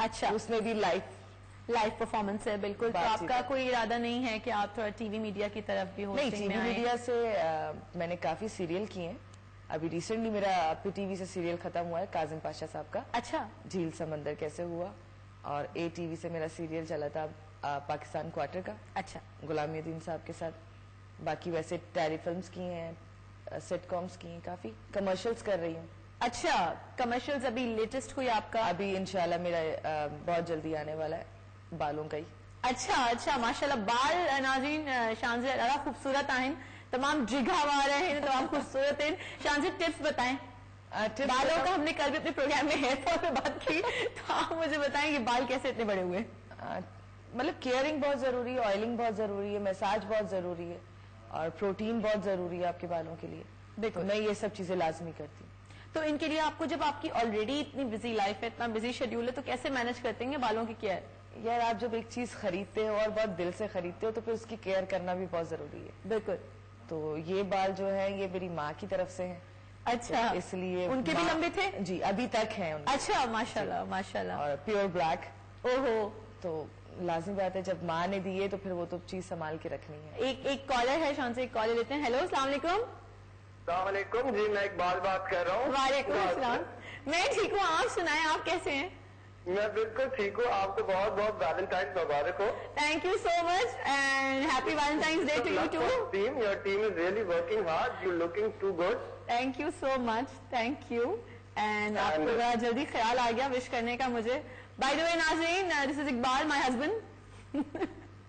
اچھا, اس میں بھی لائف پرفارمنس ہے. بالکل. تو آپ کا کوئی ارادہ نہیں ہے کہ آپ تھوڑا ٹی وی میڈیا کی طرف بھی نہیں, ٹی وی میڈیا سے میں نے کافی سیریل کیے ہیں. ابھی ریسنٹلی میرا پی ٹی وی سے سیریل ختم ہوا ہے کاظم پاشا صاحب کا. اچھا. جھیل سمندر کیسے ہوا. اور اے ٹی وی سے میرا سیریل چلا تھا پاکستان کوارٹر کا. اچھا. غلام الدین صاحب کے ساتھ. باقی ویسے ٹیلی فلمز کی ہیں, سیٹ کامز کی ہیں, کافی کمرشلز کر رہی ہوں. اچھا, کمرشلز ابھی لیٹسٹ کوئی آپ کا؟ ابھی انشاءاللہ میرا بہت جلدی آنے والا ہے بالوں کا ہی. اچھا اچھا, ماشاءاللہ. بال ناظرین شانزی ڈاढा خوبصورت آئیں, تمام جگہ والے ہیں, تمام خوبصورت ہیں. شانزی ٹپس بتائیں بالوں کا. ہم نے کل بھی اپنے پروگرام میں ہیئر فال پہ بات کی, تو آپ مجھے بتائیں کہ بال کیسے اتنے بڑے ہوئے؟ مطلب کیئرنگ بہت ضروری ہے, آئلنگ بہت ضروری ہے, مساج بہت ضروری ہے, اور پروٹین بہت ضروری ہے آپ کے بالوں کے لیے. دیکھو میں یہ سب چیزیں لازمی کرتی ہوں. تو ان کے لیے آپ کو, جب آپ کی آلریڈی اتنی بزی لائف ہے, اتنا بزی شیڈیول ہے, تو کیسے مینج کرتے ہیں بالوں کی کیئر؟ یار آپ جب ایک چیز خریدتے ہو اور بہت دل سے خریدتے ہو تو پھر اس کی کیئر کرنا بھی بہت ضروری ہے. بالکل. تو یہ بال جو ہیں یہ میری ماں کی طرف سے ہیں. اچھا, اس لیے ان کے بھی لمبے تھے؟ جی, ابھی تک ہیں. اچھا, ماشاءاللہ ماشاءاللہ. اور پیور بلیک. اوہو. تو لازمی بات ہے جب ماں نے دیے تو پھر وہ تو چیز سنبھال کے رکھنی ہے. ایک کالر ہے, شان سے ایک کالر لیتے ہیں. ہیلو, السلام علیکم. السلام علیکم جی, میں اقبال بات کر رہا ہوں. وعلیکم السلام. میں ٹھیک ہوں, آپ سنائیں آپ کیسے ہیں؟ میں بالکل ٹھیک ہوں. آپ کو بہت بہت ویلنٹائنز مبارک ہو. Thank you so much and happy Valentine's day to you too. Your team is really working hard. You're looking too good. Thank you so much, thank you. And آپ کو ذرا جلدی خیال آ گیا وش کرنے کا مجھے. بائی دا وے ناظرین, this is Iqbal, my husband.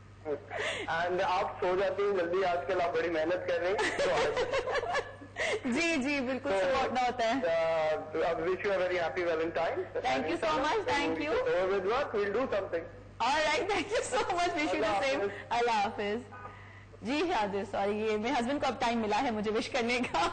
And آپ سو جاتی ہیں جلدی آج کل, آپ بڑی محنت کر رہی ہیں. جی جی بالکل سپورٹ نہ ہوتا ہے. Wish you a very happy Valentine. Thank you so much, thank you. We'll do something. Alright, thank you so much. Wish you the same. اللہ حافظ. جی شادی, سوری, یہ میرے ہسبینڈ کو اب ٹائم ملا ہے مجھے وش کرنے کا.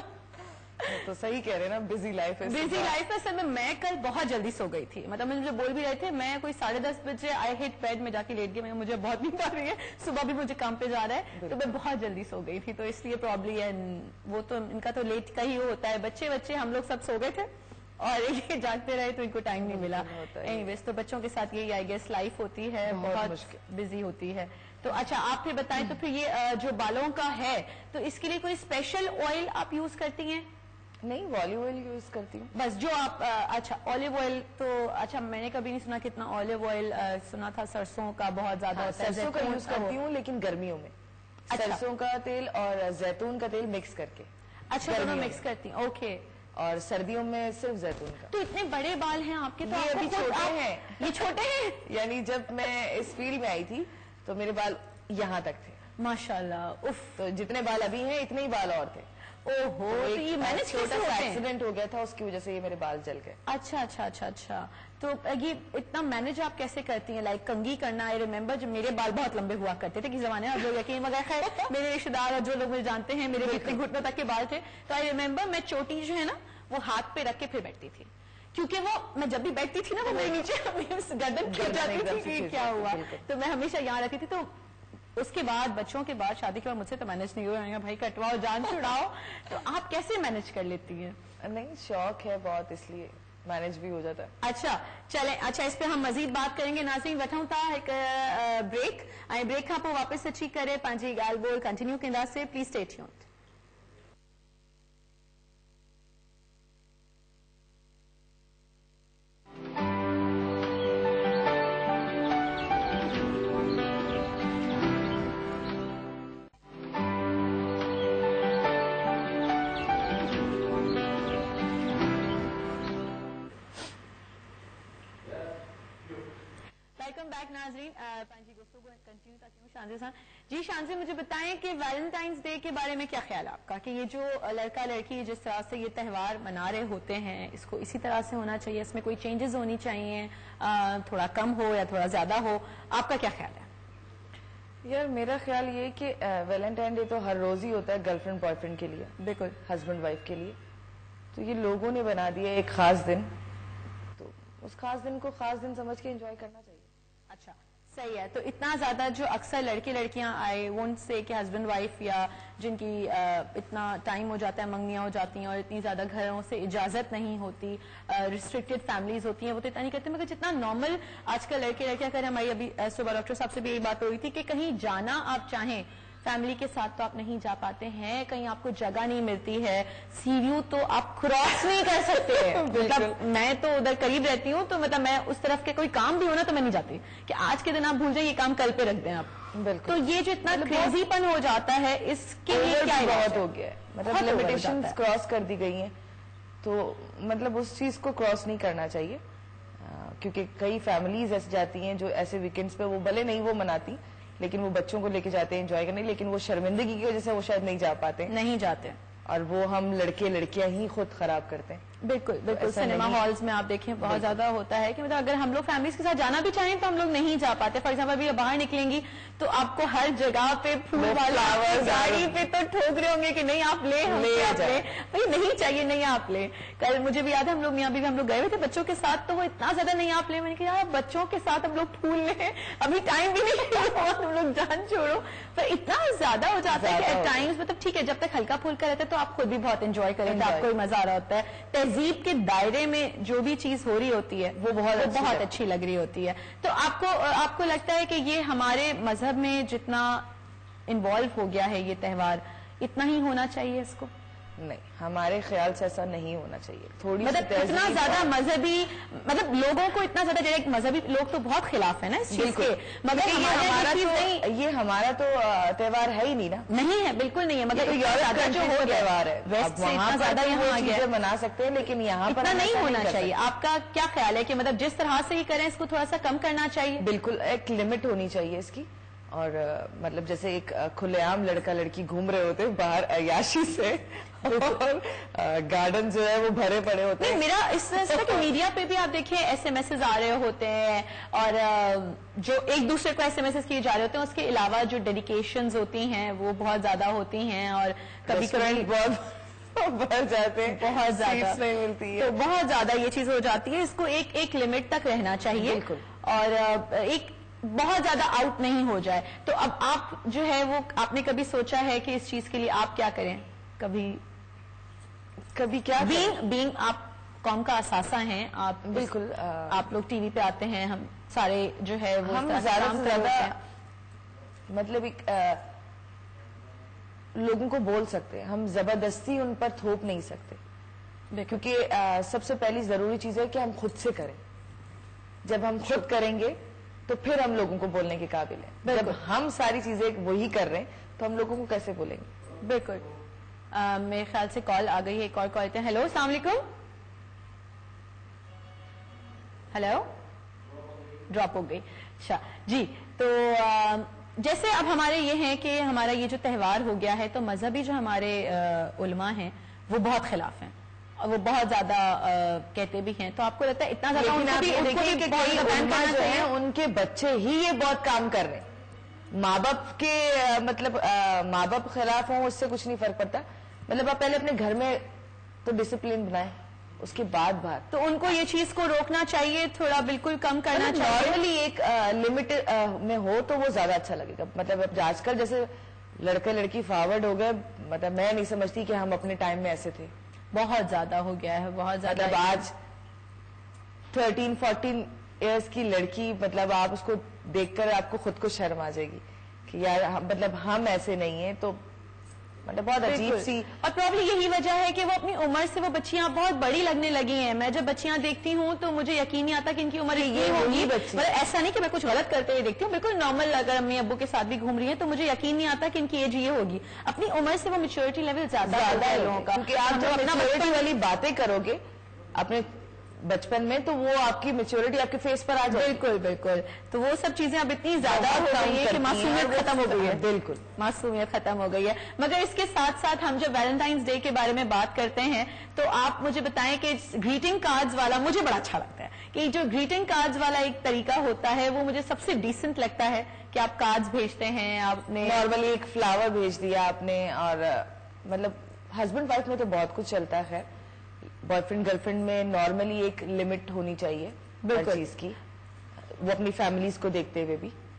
تو صحیح کہہ رہے نا, بزی لائف ہے. بزی لائف ہے سر. میں کل بہت جلدی سو گئی تھی, مطلب مجھے جو بول بھی رہے تھے, میں کوئی 10:30 بجے آئی ہٹ بیڈ میں جا کے لیٹ گئی. مجھے بہت نیند آ رہی ہے, صبح بھی مجھے کام پہ جا رہا ہے, تو میں بہت جلدی سو گئی تھی, تو اس لیے پرابلی ہے. وہ تو ان کا تو لیٹ کا ہی ہوتا ہے. بچے ہم لوگ سب سو گئے تھے اور یہ جاگتے رہے تو ان کو ٹائم نہیں ملا. اینی ویز, تو بچوں کے ساتھ یہی آئی گیس لائف ہوتی ہے, بہت بزی ہوتی ہے. تو اچھا آپ پھر بتائیں, تو پھر یہ جو بالوں کا ہے تو اس کے لیے کوئی اسپیشل آئل آپ یوز کرتی ہیں؟ نہیں, آلیو آئل یوز کرتی ہوں بس. جو آپ اچھا آلیو آئل, تو اچھا میں نے کبھی نہیں سنا کتنا آلیو آئل, سنا تھا سرسوں کا بہت زیادہ ہوتا ہے. سرسوں کا یوز کرتی ہوں لیکن گرمیوں میں. سرسوں کا تیل اور زیتون کا تیل مکس کر کے. اچھا, دونوں مکس کرتی ہیں. اوکے. اور سردیوں میں صرف زیتون کا. تو اتنے بڑے بال ہیں آپ کے, تو یہ ابھی چھوٹے ہیں. یہ چھوٹے ہیں, یعنی جب میں اس فیلڈ میں آئی تھی تو میرے بال یہاں تک تھے. ماشاءاللہ. اف, تو جتنے بال ابھی ہیں اتنے ہی بال اور تھے. اوہو, تو یہ میں نے چھوٹا سا ایکسیڈنٹ ہو گیا تھا, اس کی وجہ سے یہ میرے بال جل گئے. اچھا اچھا اچھا اچھا. تو یہ اتنا مینج آپ کیسے کرتی ہیں؟ لائک کنگھی کرنا. آئی ریمبر جب میرے بال بہت لمبے ہوا کرتے تھے کس زمانے میں, اب لوگ یقین وغیرہ خیر میرے رشتے دار اور جو لوگ مجھے جانتے ہیں, میرے اتنے گھٹنوں تک کے بال تھے. تو آئی ریمبر میں چوٹی جو ہے نا وہ ہاتھ پہ رکھ کے پھر بیٹھتی تھی, کیونکہ وہ میں جب بھی بیٹھتی تھی نا وہ میرے نیچے گردن کھل جاتی تھی. کیا ہوا, تو میں ہمیشہ یہاں رہتی تھی. تو اس کے بعد بچوں کے بعد شادی کے بعد مجھ سے تو مینج نہیں ہوا, بھائی کٹواؤ جان چھڑاؤ. تو آپ کیسے مینج کر لیتی ہیں؟ نہیں, شوق ہے بہت, اس لیے مینج بھی ہو جاتا ہے. اچھا چلیں, اچھا اس پہ ہم مزید بات کریں گے. ناظرین وٹھوں تھا ایک بریک, بریک آپ واپس سے ٹھیک کرے پانچی گال بول کنٹینیو کے انداز سے. Please stay tuned. جی شانزی, مجھے بتائیں کہ ویلنٹائنز ڈے کے بارے میں کیا خیال ہے آپ کا, کہ یہ جو لڑکا لڑکی جس طرح سے یہ تہوار منا رہے ہوتے ہیں, اس کو اسی طرح سے ہونا چاہیے, اس میں کوئی چینجز ہونی چاہیے, تھوڑا کم ہو یا تھوڑا زیادہ ہو, آپ کا کیا خیال ہے؟ یار میرا خیال یہ کہ ویلنٹائن ڈے تو ہر روز ہی ہوتا ہے گرل فرینڈ بوائے فرینڈ کے لیے, بالکل ہسبینڈ وائف کے لیے. تو یہ لوگوں نے بنا دیا ایک خاص دن, تو اس خاص دن کو خاص دن سمجھ کے انجوائے کرنا چاہیے. اچھا, صحیح ہے. تو اتنا زیادہ جو اکثر لڑکے لڑکیاں آئے وونٹ سے کہ ہسبینڈ وائف یا جن کی اتنا ٹائم ہو جاتا ہے, منگنیاں ہو جاتی ہیں اور اتنی زیادہ گھروں سے اجازت نہیں ہوتی, ریسٹرکٹیڈ فیملیز ہوتی ہیں, وہ تو اتنا نہیں کرتے. مگر جتنا نارمل آج کل لڑکے لڑکیاں کریں, ہماری ابھی صبح ڈاکٹر صاحب سے بھی یہی بات ہو رہی تھی کہ کہیں جانا آپ چاہیں فیملی کے ساتھ تو آپ نہیں جا پاتے ہیں, کہیں آپ کو جگہ نہیں ملتی ہے, سیڑھیوں تو آپ کراس نہیں کر سکتے. مطلب میں تو ادھر قریب رہتی ہوں تو مطلب میں اس طرف کے کوئی کام بھی ہونا تو میں نہیں جاتی کہ آج کے دن آپ بھول جائیں, یہ کام کل پہ رکھ دیں آپ. تو یہ جو اتنا کریزی پن ہو جاتا ہے اس کے لیے کیا بہت ہو گیا ہے, مطلب لمیٹیشنز کراس کر دی گئی ہیں, تو مطلب اس چیز کو کراس نہیں کرنا چاہیے. کیونکہ کئی فیملیز ایسے جاتی ہیں جو ایسے ویکینڈز پہ وہ بھلے نہیں وہ مناتی لیکن وہ بچوں کو لے کے جاتے ہیں انجوائے کرنے, لیکن وہ شرمندگی کی وجہ سے وہ شاید نہیں جا پاتے, نہیں جاتے, اور وہ ہم لڑکے لڑکیاں ہی خود خراب کرتے ہیں. بالکل بالکل. سنیما ہالز میں آپ دیکھیں بہت زیادہ ہوتا ہے کہ مطلب اگر ہم لوگ فیملیز کے ساتھ جانا بھی چاہیں تو ہم لوگ نہیں جا پاتے. فار ایگزامپل ابھی باہر نکلیں گی تو آپ کو ہر جگہ پہ پھول والے گاڑی پہ تو ٹھوک رہے ہوں گے کہ نہیں آپ لیں, بھائی نہیں چاہیے, نہیں آپ لیں. کل مجھے بھی یاد ہے ہم لوگ میاں بیوی ہم لوگ گئے ہوئے تھے بچوں کے ساتھ, تو وہ اتنا زیادہ نہیں آپ لیں. میں نے کہا بچوں کے ساتھ ہم لوگ پھول لیں, ابھی ٹائم بھی نہیں, ہم لوگ جان چھوڑو. پر اتنا زیادہ ہو جاتا ہے کہ ایٹ ٹائمز مطلب ٹھیک ہے جب تک ہلکا پھلکا رہتا ہے تو آپ خود بھی بہت انجوائے کریں تو آپ کو بھی مزہ آ رہا ہوتا ہے. تہذیب کے دائرے میں جو بھی چیز ہو رہی ہوتی ہے وہ بہت اچھی لگ رہی ہوتی ہے. تو آپ کو لگتا ہے کہ یہ ہمارے مذہب میں جتنا انوالو ہو گیا ہے یہ تہوار اتنا ہی ہونا چاہیے اس کو؟ نہیں, ہمارے خیال سے ایسا نہیں ہونا چاہیے. تھوڑی مطلب اتنا زیادہ مذہبی, مطلب لوگوں کو اتنا زیادہ ڈائریکٹ مذہبی لوگ تو بہت خلاف ہے نا اس چیز کے, مگر یہ ہمارا تو تہوار ہے ہی نہیں نا. نہیں ہے, بالکل نہیں ہے. مگر جو ہو تہوار ہے ویسٹ سے اتنا زیادہ یہاں چیزیں منا سکتے ہیں لیکن یہاں پر نہیں ہونا چاہیے. آپ کا کیا خیال ہے کہ مطلب جس طرح سے ہی کریں اس کو تھوڑا سا کم کرنا چاہیے؟ بالکل ایک لمٹ ہونی چاہیے اس کی. اور مطلب جیسے ایک کھلے عام لڑکا لڑکی گھوم رہے ہوتے باہر عیاشی سے اور گارڈن جو ہے وہ بھرے پڑے ہوتے ہیں. میرا اس طرح کہ میڈیا پہ بھی آپ دیکھیں ایس ایم ایس آ رہے ہوتے ہیں اور جو ایک دوسرے کو ایس ایم ایس کیے جا رہے ہوتے ہیں, اس کے علاوہ جو ڈیڈیکیشنز ہوتی ہیں وہ بہت زیادہ ہوتی ہیں اور کبھی کبھی بہت بھر جاتے ہیں, بہت زیادہ نہیں ملتی ہے, تو بہت زیادہ یہ چیز ہو جاتی ہے. اس کو ایک لمٹ تک رہنا چاہیے. بالکل. اور ایک بہت زیادہ آؤٹ نہیں ہو جائے. تو اب آپ جو ہے وہ آپ نے کبھی سوچا ہے کہ اس چیز کے لیے آپ کیا کریں؟ کبھی کیا بینگ آپ قوم کا اثاثہ ہیں, آپ بالکل آپ لوگ ٹی وی پہ آتے ہیں, ہم سارے جو ہے وہ ہم زیادہ سے زیادہ مطلب ایک لوگوں کو بول سکتے ہیں, ہم زبردستی ان پر تھوپ نہیں سکتے. کیونکہ سب سے پہلی ضروری چیز ہے کہ ہم خود سے کریں. جب ہم خود کریں گے تو پھر ہم لوگوں کو بولنے کے قابل ہیں. جب ہم ساری چیزیں وہی کر رہے ہیں تو ہم لوگوں کو کیسے بولیں گے؟ بالکل. میرے خیال سے کال آ گئی ہے, ایک اور کال ہیں. ہیلو, السلام علیکم. ہیلو, ڈراپ ہو گئی. اچھا جی, تو جیسے اب ہمارے یہ ہیں کہ ہمارا یہ جو تہوار ہو گیا ہے تو مذہبی جو ہمارے علماء ہیں وہ بہت خلاف ہیں اور وہ بہت زیادہ کہتے بھی ہیں. تو آپ کو لگتا ہے اتنا زیادہ ان کے بچے ہی یہ بہت کام کر رہے ہیں, ماں باپ کے مطلب ماں باپ خلاف ہوں اس سے کچھ نہیں فرق پڑتا. مطلب آپ پہلے اپنے گھر میں تو ڈسپلن بنائیں, اس کے بعد باہر. تو ان کو یہ چیز کو روکنا چاہیے, تھوڑا بالکل کم کرنا چاہیے. نارملی ایک لمٹ میں ہو تو وہ زیادہ اچھا لگے گا. مطلب آج کل جیسے لڑکے لڑکی فارورڈ ہو گئے, مطلب میں نہیں سمجھتی کہ ہم اپنے ٹائم میں ایسے تھے. بہت زیادہ ہو گیا ہے, بہت زیادہ. مطلب آج 13-14 ایئرس کی لڑکی, مطلب آپ اس کو دیکھ کر آپ کو خود کو شرم آ جائے گی کہ یار مطلب ہم ایسے نہیں ہیں. تو مطلب بہت عجیب سی, اور پرابلی یہی وجہ ہے کہ وہ اپنی عمر سے وہ بچیاں بہت بڑی لگنے لگی ہیں. میں جب بچیاں دیکھتی ہوں تو مجھے یقین نہیں آتا کہ ان کی عمر یہ ہوگی. مطلب ایسا نہیں کہ میں کچھ غلط کرتے ہوئے دیکھتی ہوں, بالکل نارمل. اگر امی ابو کے ساتھ بھی گھوم رہی ہیں تو مجھے یقین نہیں آتا کہ ان کی ایج یہ ہوگی. اپنی عمر سے وہ میچورٹی لیول زیادہ ہے لوگوں کا. کیونکہ آپ جب اپنا میچورٹی والی باتیں کرو گے اپنے بچپن میں تو وہ آپ کی میچورٹی آپ کے فیس پر آ جائے. بالکل بالکل. تو وہ سب چیزیں اب اتنی زیادہ ہو گئی ہیں کہ معصومیت ختم ہو گئی ہے. بالکل معصومیت ختم ہو گئی ہے. مگر اس کے ساتھ ساتھ ہم جب ویلنٹائنس ڈے کے بارے میں بات کرتے ہیں تو آپ مجھے بتائیں کہ گریٹنگ کارڈز والا مجھے بڑا اچھا لگتا ہے کہ جو گریٹنگ کارڈز والا ایک طریقہ ہوتا ہے وہ مجھے سب سے ڈیسنٹ لگتا ہے کہ آپ کارڈز بھیجتے ہیں. آپ نے نارملی ایک فلاور بھیج دیا آپ نے, اور مطلب ہسبینڈ وائف میں تو بہت کچھ چلتا ہے. بوائے فرینڈ گرل فرینڈ میں نارملی ایک لمٹ ہونی چاہیے ہر چیز کی, وہ اپنی فیملیز کو دیکھتے ہوئے بھی.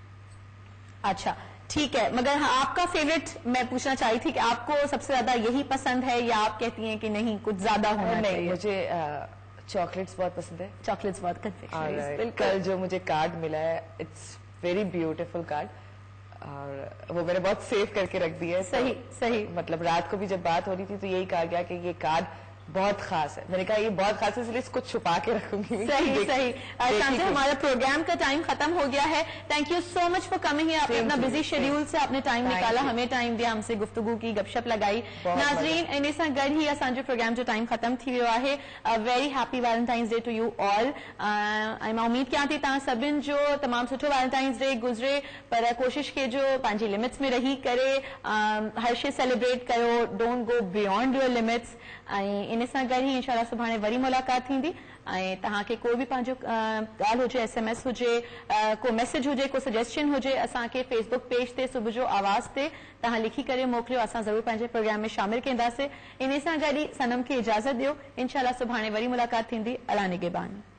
اچھا ٹھیک ہے, مگر آپ کا فیوریٹ میں پوچھنا چاہی تھی کہ آپ کو سب سے زیادہ یہی پسند ہے یا آپ کہتی ہیں کہ نہیں کچھ زیادہ ہونا چاہیے؟ نہیں, مجھے چاکلیٹس بہت پسند ہے. چاکلیٹس بہت کنفیکشنریز. کل جو مجھے کارڈ ملا ہے اٹس ویری بیوٹیفل کارڈ, اور وہ میں نے بہت سیو کر کے رکھ دیا ہے. صحیح صحیح. مطلب رات کو بھی جب بات ہو رہی تھی تو یہی کہا گیا کہ یہ کارڈ بہت خاص ہے. میں نے کہا یہ بہت خاص ہے اس لیے اس کو چھپا کے رکھوں گی. صحیح صحیح. شام سے ہمارا پروگرام کا ٹائم ختم ہو گیا ہے. Thank you so much for coming here. آپ نے اپنا بزی شیڈیول سے آپ نے ٹائم نکالا, ہمیں ٹائم دیا, ہم سے گفتگو کی, گپ شپ لگائی. ناظرین ان ساں گڈ ہی اسانجو پروگرام جو ٹائم ختم تھی ویو ہے. Very happy Valentine's day to you all. मां उम्मीद कयां थी तव्हां सभिनि जो तमामु सुठो वैलेंटाइंस डे गुज़रे, पर कोशिश कजो पंहिंजी लिमिट्स में रही करे हर शइ सेलिब्रेट कयो. Don't go beyond your limits. ऐं इन सां गॾु ई इंशाल्लाह सुभाणे वरी मुलाक़ात थींदी. ऐं तव्हांखे कोई बि पंहिंजो ॻाल्हि हुजे, SMS हुजे, को मैसेज हुजे, को सजेशन हुजे, असांखे फेसबुक पेज ते सुबुह जो आवाज़ ते तव्हां लिखी करे मोकिलियो. असां ज़रूरु पंहिंजे प्रोग्राम में शामिल कंदासीं. इन सां गॾु ई सनम खे इजाज़त ॾियो. इंशाल्लाह सुभाणे वरी मुलाक़ात थींदी. अला निगहबान.